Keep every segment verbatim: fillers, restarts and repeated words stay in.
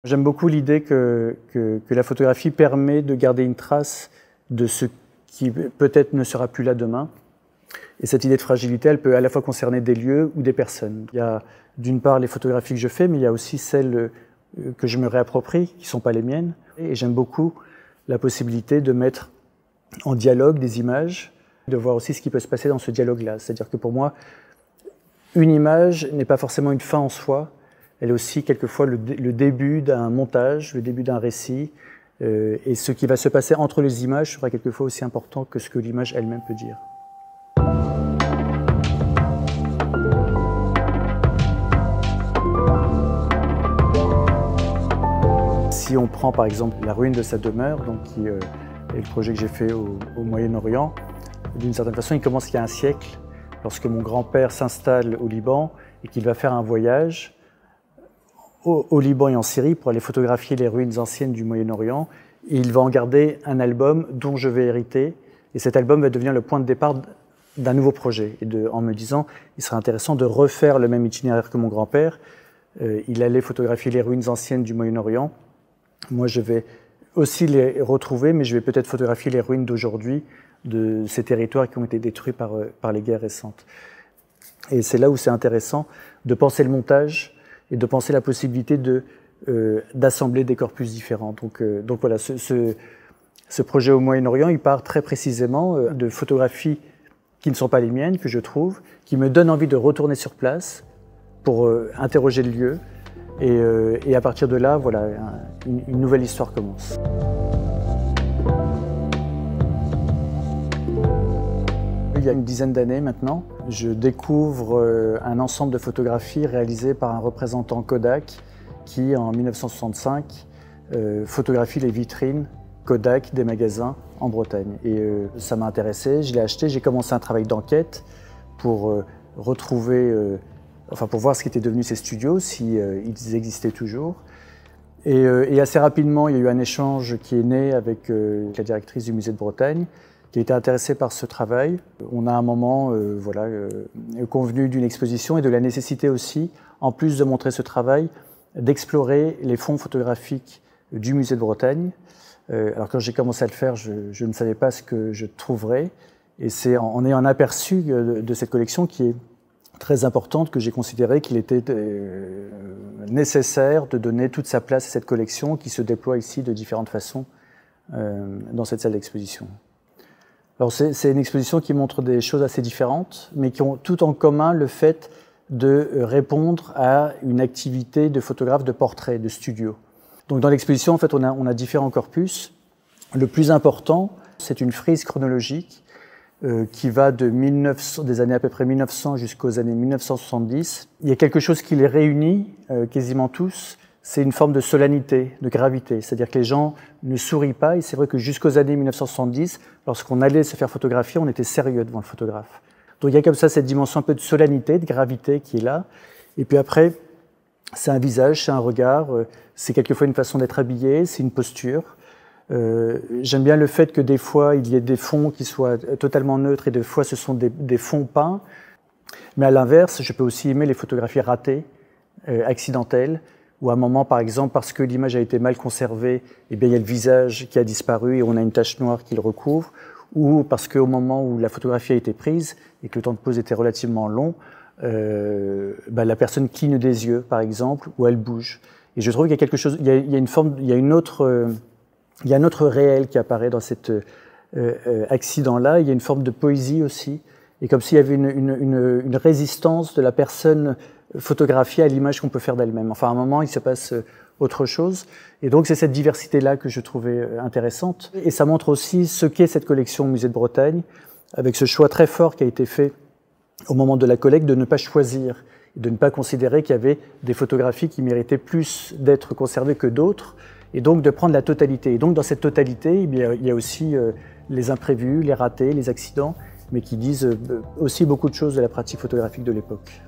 J'aime beaucoup l'idée que, que, que la photographie permet de garder une trace de ce qui peut-être ne sera plus là demain. Et cette idée de fragilité, elle peut à la fois concerner des lieux ou des personnes. Il y a d'une part les photographies que je fais, mais il y a aussi celles que je me réapproprie, qui ne sont pas les miennes. Et j'aime beaucoup la possibilité de mettre en dialogue des images, de voir aussi ce qui peut se passer dans ce dialogue-là. C'est-à-dire que pour moi, une image n'est pas forcément une fin en soi, elle est aussi quelquefois le, dé le début d'un montage, le début d'un récit, euh, et ce qui va se passer entre les images sera quelquefois aussi important que ce que l'image elle-même peut dire. Si on prend par exemple la ruine de sa demeure, donc qui euh, est le projet que j'ai fait au, au Moyen-Orient, d'une certaine façon il commence il y a un siècle, lorsque mon grand-père s'installe au Liban et qu'il va faire un voyage au, au Liban et en Syrie pour aller photographier les ruines anciennes du Moyen-Orient. Et il va en garder un album dont je vais hériter, et cet album va devenir le point de départ d'un nouveau projet. Et de, en me disant, il serait intéressant de refaire le même itinéraire que mon grand-père. Euh, il allait photographier les ruines anciennes du Moyen-Orient. Moi, je vais aussi les retrouver, mais je vais peut-être photographier les ruines d'aujourd'hui, de ces territoires qui ont été détruits par, par les guerres récentes. Et c'est là où c'est intéressant de penser le montage et de penser la possibilité de, euh, d'assembler des corpus différents. Donc, euh, donc voilà, ce, ce, ce projet au Moyen-Orient, il part très précisément euh, de photographies qui ne sont pas les miennes, que je trouve, qui me donnent envie de retourner sur place pour euh, interroger le lieu. Et, euh, et à partir de là, voilà, une, une nouvelle histoire commence. Il y a une dizaine d'années maintenant, je découvre un ensemble de photographies réalisées par un représentant Kodak qui, en mille neuf cent soixante-cinq, euh, photographie les vitrines Kodak des magasins en Bretagne. Et euh, ça m'a intéressé, je l'ai acheté, j'ai commencé un travail d'enquête pour euh, retrouver, euh, enfin pour voir ce qu'étaient devenus ces studios, si euh, ils existaient toujours. Et, euh, et assez rapidement, il y a eu un échange qui est né avec euh, la directrice du musée de Bretagne, qui a été intéressée par ce travail. On a à un moment euh, voilà, euh, convenu d'une exposition et de la nécessité aussi, en plus de montrer ce travail, d'explorer les fonds photographiques du musée de Bretagne. Euh, alors quand j'ai commencé à le faire, je, je ne savais pas ce que je trouverais. Et c'est en, en ayant un aperçu de, de cette collection qui est très importante que j'ai considéré qu'il était euh, nécessaire de donner toute sa place à cette collection qui se déploie ici de différentes façons euh, dans cette salle d'exposition. Alors c'est une exposition qui montre des choses assez différentes, mais qui ont tout en commun le fait de répondre à une activité de photographe de portrait, de studio. Donc dans l'exposition, en fait, on a, on a différents corpus. Le plus important, c'est une frise chronologique euh, qui va de mille neuf cents, des années à peu près mille neuf cents jusqu'aux années mille neuf cent soixante-dix. Il y a quelque chose qui les réunit, euh, quasiment tous. C'est une forme de solennité, de gravité. C'est-à-dire que les gens ne sourient pas. Et c'est vrai que jusqu'aux années mille neuf cent soixante-dix, lorsqu'on allait se faire photographier, on était sérieux devant le photographe. Donc il y a comme ça cette dimension un peu de solennité, de gravité qui est là. Et puis après, c'est un visage, c'est un regard, c'est quelquefois une façon d'être habillé, c'est une posture. Euh, J'aime bien le fait que des fois, il y ait des fonds qui soient totalement neutres et des fois, ce sont des, des fonds peints. Mais à l'inverse, je peux aussi aimer les photographies ratées, euh, accidentelles, ou à un moment, par exemple, parce que l'image a été mal conservée, eh bien, il y a le visage qui a disparu et on a une tache noire qui le recouvre, ou parce qu'au moment où la photographie a été prise et que le temps de pose était relativement long, euh, bah, la personne cligne des yeux, par exemple, ou elle bouge. Et je trouve qu'il y a quelque chose, il y a, il y a une forme, il y a une autre, euh, il y a un autre réel qui apparaît dans cet euh, euh, accident-là. Il y a une forme de poésie aussi, et comme s'il y avait une, une, une, une résistance de la personne photographiée à l'image qu'on peut faire d'elle-même. Enfin, à un moment, il se passe autre chose. Et donc, c'est cette diversité-là que je trouvais intéressante. Et ça montre aussi ce qu'est cette collection au Musée de Bretagne, avec ce choix très fort qui a été fait au moment de la collecte de ne pas choisir, de ne pas considérer qu'il y avait des photographies qui méritaient plus d'être conservées que d'autres, et donc de prendre la totalité. Et donc, dans cette totalité, il y a aussi les imprévus, les ratés, les accidents, mais qui disent aussi beaucoup de choses de la pratique photographique de l'époque.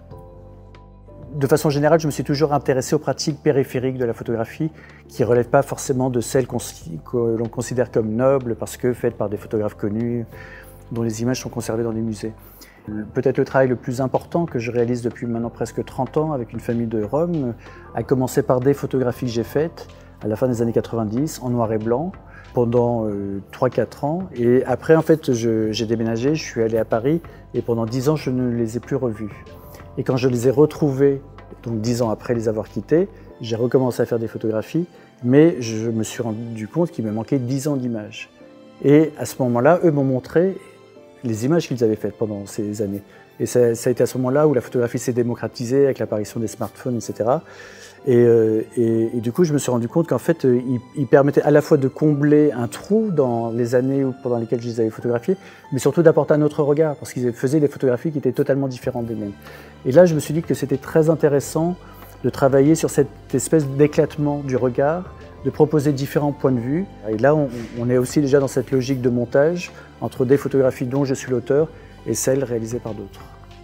De façon générale, je me suis toujours intéressé aux pratiques périphériques de la photographie qui ne relèvent pas forcément de celles qu'on, que l'on considère comme nobles parce que faites par des photographes connus, dont les images sont conservées dans des musées. Peut-être le travail le plus important que je réalise depuis maintenant presque trente ans avec une famille de Roms a commencé par des photographies que j'ai faites à la fin des années quatre-vingt-dix en noir et blanc pendant euh, trois quatre ans. Et après, en fait, j'ai déménagé, je suis allé à Paris et pendant dix ans, je ne les ai plus revus. Et quand je les ai retrouvés, donc dix ans après les avoir quittés, j'ai recommencé à faire des photographies, mais je me suis rendu compte qu'il me manquait dix ans d'images. Et à ce moment-là, eux m'ont montré les images qu'ils avaient faites pendant ces années. Et ça, ça a été à ce moment-là où la photographie s'est démocratisée avec l'apparition des smartphones, et cetera. Et, euh, et, et du coup, je me suis rendu compte qu'en fait, euh, il, il permettait à la fois de combler un trou dans les années où, pendant lesquelles je les avais photographiés, mais surtout d'apporter un autre regard, parce qu'ils faisaient des photographies qui étaient totalement différentes des miennes. Et là, je me suis dit que c'était très intéressant de travailler sur cette espèce d'éclatement du regard, de proposer différents points de vue. Et là, on, on est aussi déjà dans cette logique de montage entre des photographies dont je suis l'auteur et celles réalisées par d'autres.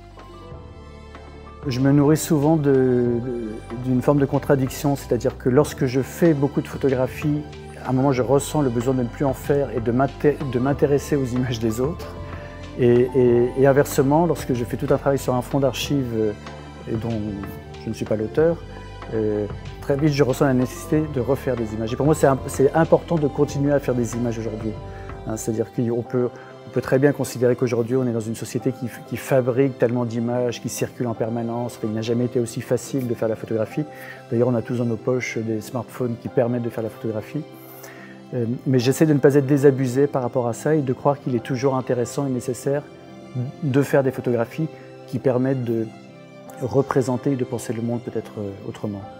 Je me nourris souvent d'une forme de contradiction, c'est-à-dire que lorsque je fais beaucoup de photographies, à un moment je ressens le besoin de ne plus en faire et de m'intéresser aux images des autres. Et, et, et inversement, lorsque je fais tout un travail sur un fond d'archives dont je ne suis pas l'auteur, euh, très vite je ressens la nécessité de refaire des images. Et pour moi c'est important de continuer à faire des images aujourd'hui. Hein, c'est-à-dire qu'on peut, on peut très bien considérer qu'aujourd'hui on est dans une société qui, qui fabrique tellement d'images, qui circulent en permanence. Enfin, il n'a jamais été aussi facile de faire la photographie. D'ailleurs on a tous dans nos poches des smartphones qui permettent de faire la photographie. Euh, mais j'essaie de ne pas être désabusé par rapport à ça et de croire qu'il est toujours intéressant et nécessaire de faire des photographies qui permettent de représenter et de penser le monde peut-être autrement.